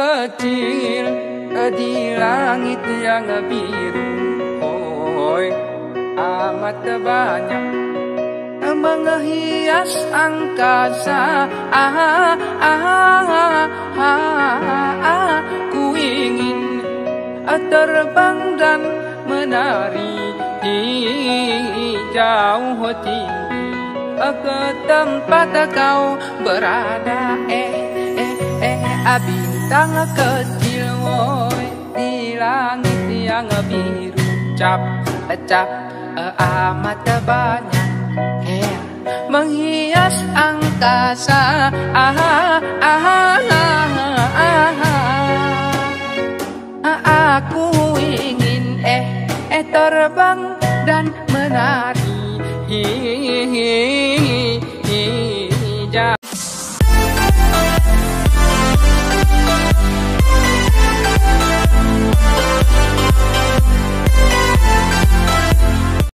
kecil di langit yang biru, oi amat banyak menghias angkasa. Ku ingin terbang dan menari di jauh tinggi ke tempat kau berada. Bintang kecil woi di langit yang biru, cap amat banyak menghias angkasa. Aku ingin terbang dan menari